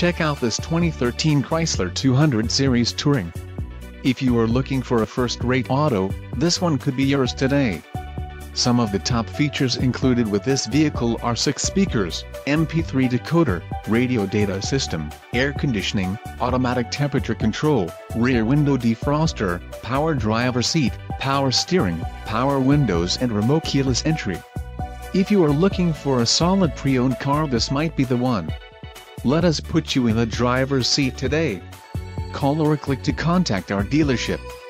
check out this 2013 Chrysler 200 Series Touring. If you are looking for a first-rate auto, this one could be yours today. Some of the top features included with this vehicle are 6 speakers, MP3 decoder, radio data system, air conditioning, automatic temperature control, rear window defroster, power driver seat, power steering, power windows and remote keyless entry. If you are looking for a solid pre-owned car, this might be the one. Let us put you in the driver's seat today. Call or click to contact our dealership.